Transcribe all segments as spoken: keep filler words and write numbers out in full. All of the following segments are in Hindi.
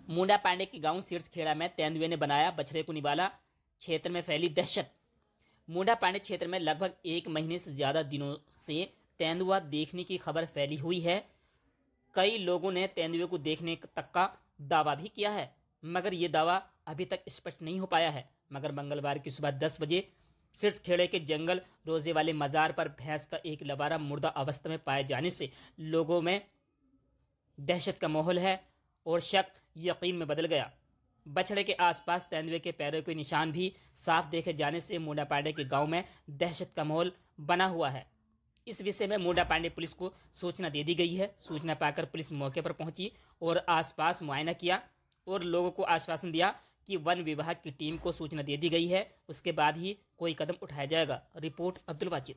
मुंडा पांडे के गांव सिरसखेड़ा में तेंदुए ने बनाया बछड़े को निवाला, क्षेत्र में फैली दहशत। मुंडा पांडे क्षेत्र में लगभग एक महीने से ज्यादा दिनों से तेंदुआ देखने की खबर फैली हुई है। कई लोगों ने तेंदुए को देखने तक का दावा भी किया है, मगर ये दावा अभी तक स्पष्ट नहीं हो पाया है। मगर मंगलवार की सुबह दस बजे सिरसखेड़े के जंगल रोजे वाले मजार पर भैंस का एक लबारा मुर्दा अवस्था में पाए जाने से लोगों में दहशत का माहौल है और शक यकीन में बदल गया। बछड़े के आसपास तेंदुए के पैरों के निशान भी साफ देखे जाने से मुंडा पांडे के गांव में दहशत का माहौल बना हुआ है। इस विषय में मुंडा पांडे पुलिस को सूचना दे दी गई है। सूचना पाकर पुलिस मौके पर पहुंची और आसपास मुआयना किया और लोगों को आश्वासन दिया कि वन विभाग की टीम को सूचना दे दी गई है, उसके बाद ही कोई कदम उठाया जाएगा। रिपोर्ट अब्दुल वाजिद।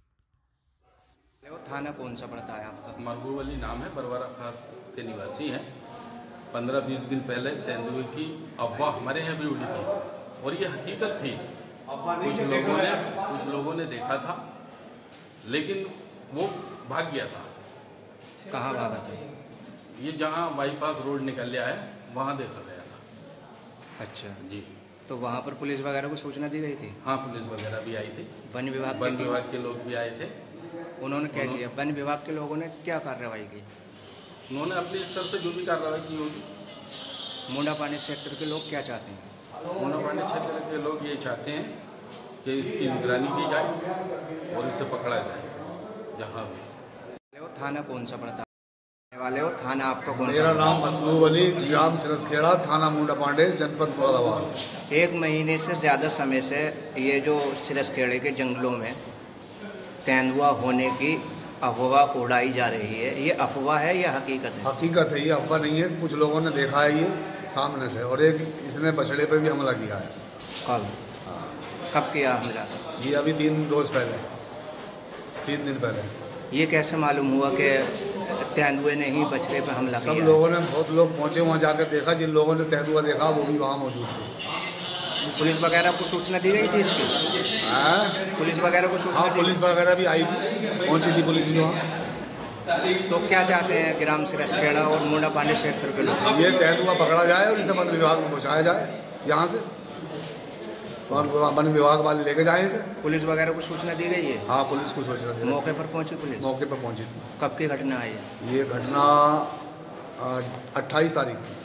थाना कौन सा पड़ता है आपका? महबूब अली नाम है, बरवारा खास के निवासी हैं। पंद्रह बीस दिन पहले तेंदुए की अफवाह हमारे यहाँ भी उड़ी थी और ये हकीकत थी। कुछ लोगों ने कुछ लोगों ने देखा था, लेकिन वो भाग गया था। कहाँ भागा था? ये जहाँ बाईपास रोड निकल गया है वहाँ देखा गया था। अच्छा जी। तो वहाँ पर पुलिस वगैरह को सूचना दी गई थी? हाँ, पुलिस वगैरह भी आई थी, वन विभाग वन विभाग के लोग भी आए थे। उन्होंने क्या किया? वन विभाग के लोगों ने क्या कार्रवाई की? उन्होंने अपने स्तर से जो भी कार्रवाई की होगी। मुंडा पांडे सेक्टर के लोग क्या चाहते हैं? मुंडा पांडे क्षेत्र के लोग ये चाहते हैं कि इसकी निगरानी की जाए और इसे पकड़ा जाए जहाँ भी। थाना कौन सा पड़ता है वाले हो? थाना आपका कौन सा? मेरा नाम महबूब अली, ग्राम सिरसखेड़ा, थाना मुंडा पांडे, जनपद मुरादाबाद। एक महीने से ज़्यादा समय से ये जो सिरसखेड़े के जंगलों में तेंदुआ होने की अफवाह उड़ाई जा रही है, ये अफवाह है या हकीकत है? हकीकत है, ये अफवाह नहीं है। कुछ लोगों ने देखा है ये सामने से, और एक इसने बछड़े पे भी हमला किया है। कब? कब किया हमला? ये अभी तीन रोज पहले, तीन दिन पहले। ये कैसे मालूम हुआ कि तेंदुए ने ही बछड़े पे हमला किया? सब लोगों ने, बहुत लोग पहुंचे वहाँ जाकर देखा। जिन लोगों ने तेंदुआ देखा वो भी वहाँ मौजूद थे। पुलिस वगैरह को सूचना दी गई थी इसकी? हाँ, पुलिस वगैरह को सूचना? हाँ, पुलिस वगैरह भी आई थी, पहुंची थी पुलिस भी वहाँ। तो क्या चाहते हैं ग्राम सिरसखेड़ा और मुंडा पांडे क्षेत्र के लोग? ये तेंदुआ पकड़ा जाए और इसे वन विभाग में पहुँचाया जाए यहाँ से, और वन विभाग वाले लेके जाए इसे। पुलिस वगैरह को सूचना दी गई है? हाँ, पुलिस को सूचना दी। मौके पर पहुंची पुलिस? मौके पर पहुंची थी। कब की घटना है? ये घटना अट्ठाईस तारीख की।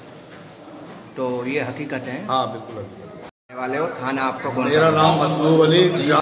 तो ये हकीकत है? हाँ, बिल्कुल हकीकत। वाले हो? थाना आपका कौन सा? मेरा नाम महबूब अली।